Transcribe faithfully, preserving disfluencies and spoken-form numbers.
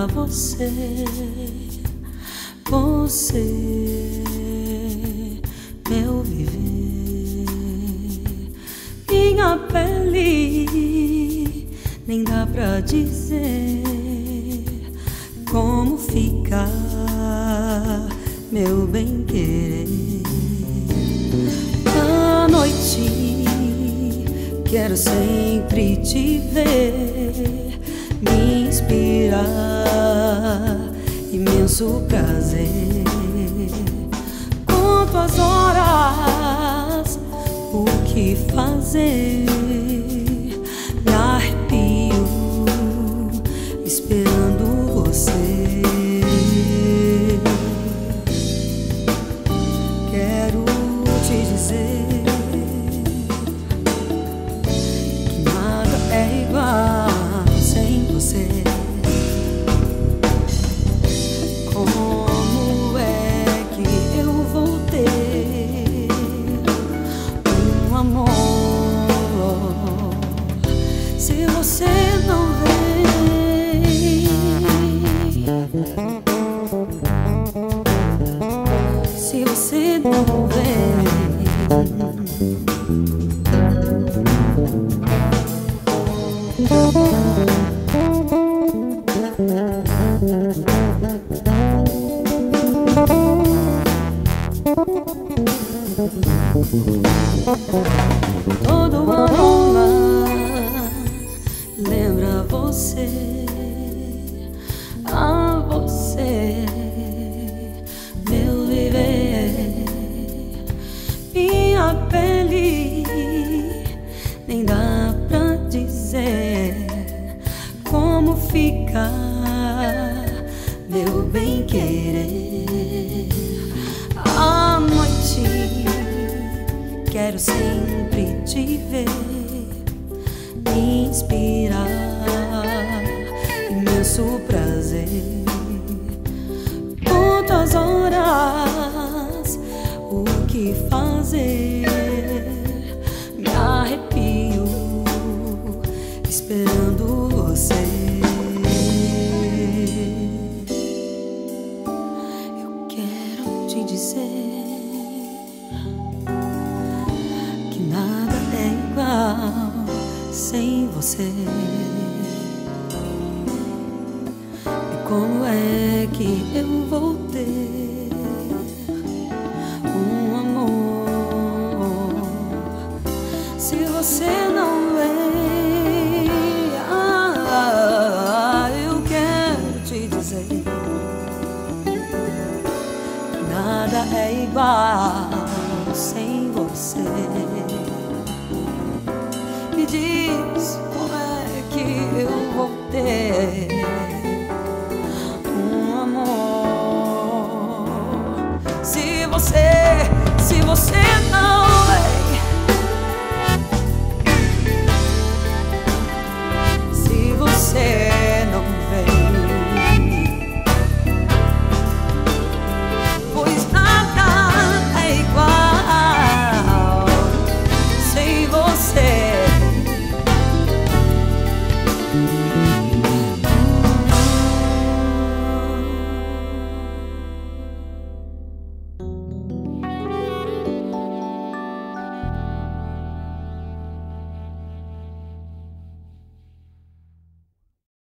lembra você, você, meu viver, minha pele, nem dá pra dizer como ficar, meu bem-querer. À noite quero sempre te ver, me inspirar, imenso prazer. Conto as horas, o que fazer, me arrepio esperando você. Quero te dizer que nada é igual sem você. Como é que eu vou ter um amor se você não vem? Se você não vem, todo amor lembra você, a você, meu viver, minha pele, nem dá pra dizer como ficar, meu bem-querer. À noite quero sempre te ver, me inspirar, imenso prazer. Quantas horas, o que fazer, me arrepio esperando você. Eu quero te dizer que nada é igual sem você. E como é que eu vou ter um amor se você não vem? Ah, eu quero te dizer que nada é igual sem você. Me diz como é que eu vou ter um amor se você, se você não vem, se você não vem, pois nada é igual sem você.